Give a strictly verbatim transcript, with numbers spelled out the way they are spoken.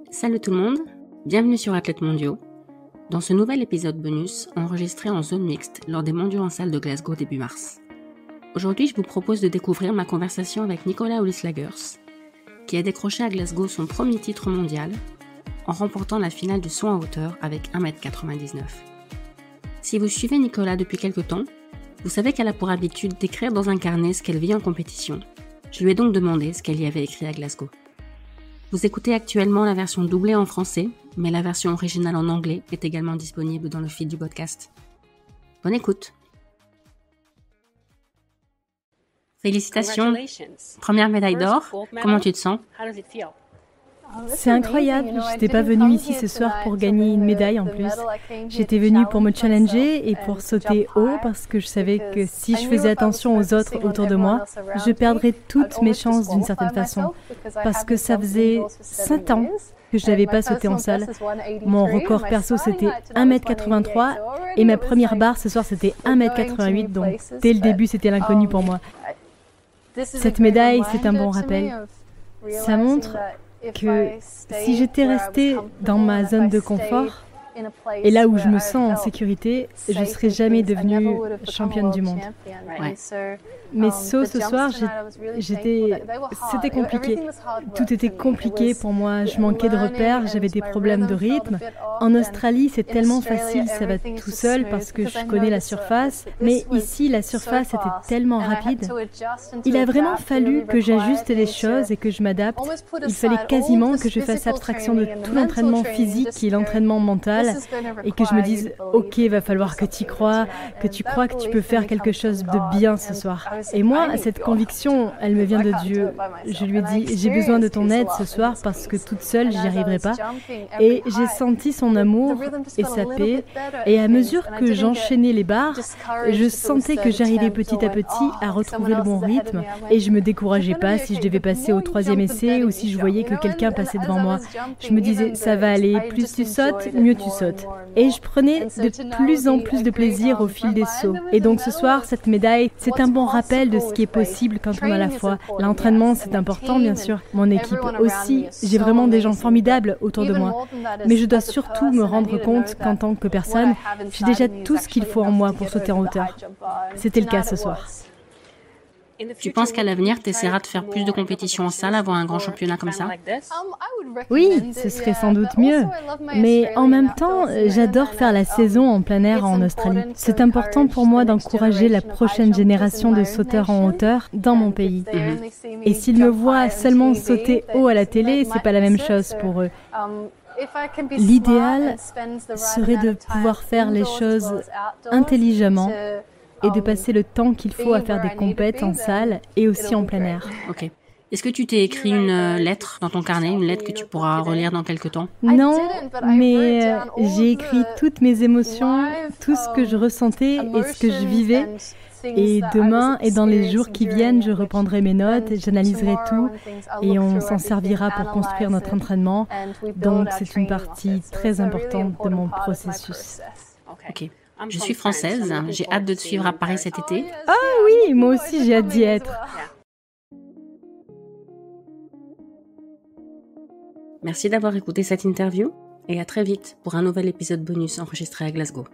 Salut tout le monde, bienvenue sur Athlètes Mondiaux. Dans ce nouvel épisode bonus, enregistré en zone mixte lors des Mondiaux en salle de Glasgow début mars. Aujourd'hui, je vous propose de découvrir ma conversation avec Nicolas Ulis-Lagers, qui a décroché à Glasgow son premier titre mondial en remportant la finale du saut en hauteur avec un mètre quatre-vingt-dix-neuf. Si vous suivez Nicolas depuis quelque temps, vous savez qu'elle a pour habitude d'écrire dans un carnet ce qu'elle vit en compétition. Je lui ai donc demandé ce qu'elle y avait écrit à Glasgow. Vous écoutez actuellement la version doublée en français, mais la version originale en anglais est également disponible dans le feed du podcast. Bonne écoute. Félicitations. Première médaille d'or. Comment tu te sens ? C'est incroyable, je n'étais pas venue ici ce soir pour gagner une médaille en plus. J'étais venue pour me challenger et pour sauter haut parce que je savais que si je faisais attention aux autres autour de moi, je perdrais toutes mes chances d'une certaine façon. Parce que ça faisait cinq ans que je n'avais pas sauté en salle. Mon record perso c'était un mètre quatre-vingt-trois et ma première barre ce soir c'était un mètre quatre-vingt-huit, donc dès le début c'était l'inconnu pour moi. Cette médaille c'est un bon rappel. Ça montre que si j'étais restée dans ma zone de confort, et là où je me sens en sécurité, je ne serais jamais devenue championne du monde. Ouais. Mes sauts ce soir, j'étais, c'était compliqué. Tout était compliqué pour moi. Je manquais de repères, j'avais des problèmes de rythme. En Australie, c'est tellement facile, ça va tout seul parce que je connais la surface. Mais ici, la surface était tellement rapide. Il a vraiment fallu que j'ajuste les choses et que je m'adapte. Il fallait quasiment que je fasse abstraction de tout l'entraînement physique et l'entraînement mental et que je me dise « Ok, il va falloir que tu y crois, que tu crois que tu peux faire quelque chose de bien ce soir. » Et moi, cette conviction, elle me vient de Dieu. Je lui ai dit, j'ai besoin de ton aide ce soir parce que toute seule, j'y arriverai pas. Et j'ai senti son amour et sa paix. Et à mesure que j'enchaînais les barres, je sentais que j'arrivais petit à petit à retrouver le bon rythme. Et je me décourageais pas si je devais passer au troisième essai ou si je voyais que quelqu'un passait devant moi. Je me disais, ça va aller, plus tu sautes, mieux tu sautes. Et je prenais de plus en plus de plaisir au fil des sauts. Et donc ce soir, cette médaille, c'est un bon rappel de ce qui est possible quand on a la foi. L'entraînement, c'est important, bien sûr. Mon équipe aussi. J'ai vraiment des gens formidables autour de moi. Mais je dois surtout me rendre compte qu'en tant que personne, j'ai déjà tout ce qu'il faut en moi pour sauter en hauteur. C'était le cas ce soir. Tu penses qu'à l'avenir, tu essaieras de faire plus de compétitions en salle avant un grand championnat comme ça ? Oui, ce serait sans doute mieux. Mais en même temps, j'adore faire la saison en plein air en Australie. C'est important pour moi d'encourager la prochaine génération de sauteurs en hauteur dans mon pays. Mm-hmm. Et s'ils me voient seulement sauter haut à la télé, c'est pas la même chose pour eux. L'idéal serait de pouvoir faire les choses intelligemment et de passer le temps qu'il faut à faire des compètes en salle et aussi en plein air. Ok. Est-ce que tu t'es écrit une lettre dans ton carnet, une lettre que tu pourras relire dans quelques temps ? Non, mais euh, j'ai écrit toutes mes émotions, tout ce que je ressentais et ce que je vivais. Et demain et dans les jours qui viennent, je reprendrai mes notes, j'analyserai tout et on s'en servira pour construire notre entraînement. Donc c'est une partie très importante de mon processus. Ok. Je suis française, j'ai hâte de te suivre à Paris cet été. Ah oui, moi aussi j'ai hâte d'y être. Merci d'avoir écouté cette interview et à très vite pour un nouvel épisode bonus enregistré à Glasgow.